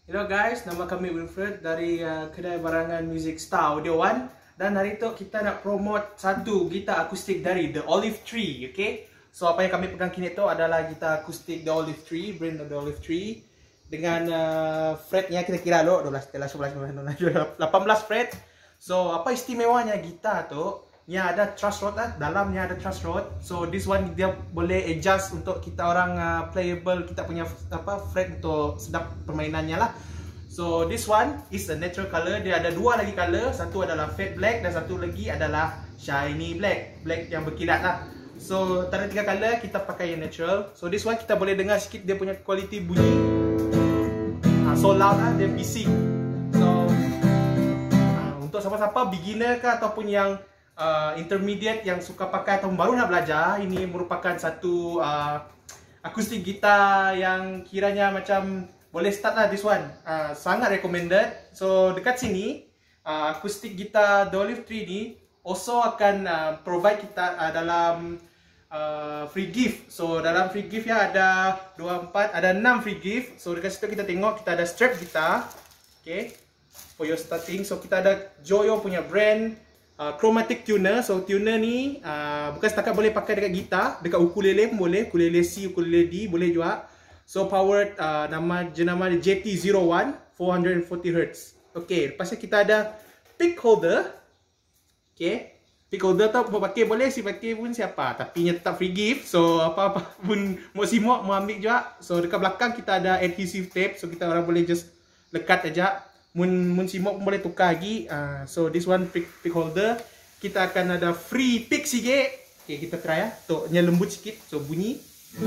Hello guys, nama kami Wilfred dari kedai barangan Music Star Audio One. Dan hari itu kita nak promote satu gitar akustik dari The Olive Tree, okay? So apa yang kami pegang kini itu adalah gitar akustik The Olive Tree, brand The Olive Tree. Dengan fretnya kita kira lo 12, 13, 14, 18 fret. So apa istimewanya gitar tu? Nya ada truss rod lah, dalamnya ada truss rod. So this one dia boleh adjust untuk kita orang playable, kita punya fret untuk sedap permainannya lah. So this one is a natural color. Dia ada dua lagi color, satu adalah fade black dan satu lagi adalah shiny black, black yang berkilat lah. So antara tiga color kita pakai yang natural. So this one kita boleh dengar sikit dia punya quality bunyi. So loud lah, dia bising. So untuk siapa-siapa beginner ke ataupun yang intermediate yang suka pakai atau baru nak belajar, ini merupakan satu akustik gitar yang kiranya macam boleh start lah this one. Sangat recommended. So dekat sini akustik gitar The Olive Tree ni also akan provide kita dalam free gift. So dalam free gift ya ada 6 free gift. So dekat situ kita tengok kita ada strap gitar. Okay, for your starting. So kita ada Joyo punya brand chromatic tuner. So tuner ni bukan setakat boleh pakai dekat gitar, dekat ukulele pun boleh, ukulele C, ukulele D boleh juga. So powered jenama dia JT01 440Hz. Okey, lepas tu kita ada pick holder. Okey, pick holder tu mau pakai boleh, si pakai pun siapa, tapi nya tetap free gift. So apa-apa pun mau simok mau ambil juga. So dekat belakang kita ada adhesive tape, so kita orang boleh just lekat aja. Mun simok pun boleh tukar lagi. So this one pick holder. Kita akan ada free pick sikit. Okay, kita try ya. Tok nya lembut sikit. So bunyi.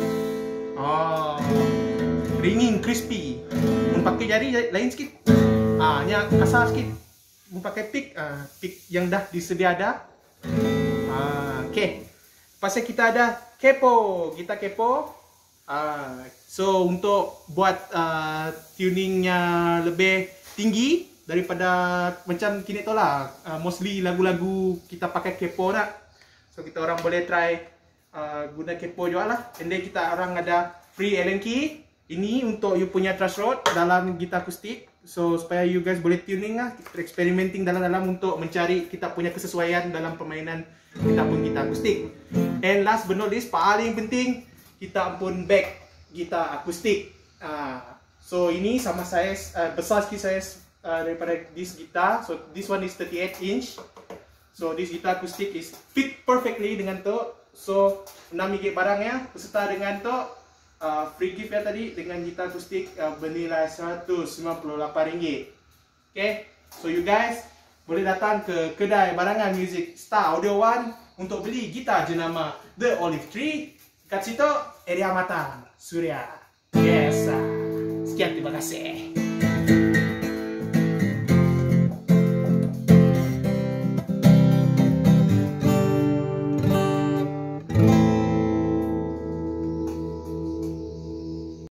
Ringing crispy. Mun pakai jari lain sikit. Nya kasar sikit. Mun pakai pick yang dah disedia ada. Okay. Pasal kita ada kepo, gitar kepo. So untuk buat tuningnya lebih tinggi daripada macam kini tu lah, mostly lagu-lagu kita pakai kepo nak. So kita orang boleh try guna kepo juga lah. And then kita orang ada free Allen key. Ini untuk you punya truss rod dalam gitar akustik. So supaya you guys boleh tuning lah, kita experimenting dalam-dalam untuk mencari kita punya kesesuaian dalam permainan kita pun gitar akustik. And last but not least, paling penting, kita pun back gitar akustik. So ini sama saiz, besar sikit saiz daripada this guitar. So this one is 38 inch. So this guitar acoustic is fit perfectly dengan tu. So 6 ringgit barangnya beserta dengan tu free gift ya tadi dengan gitar acoustic bernilai RM198. Okay, so you guys boleh datang ke kedai barangan Music Star Audio One untuk beli gitar jenama The Olive Tree. Kat situ area Matang, Suria. Yes. Sekian, terima kasih.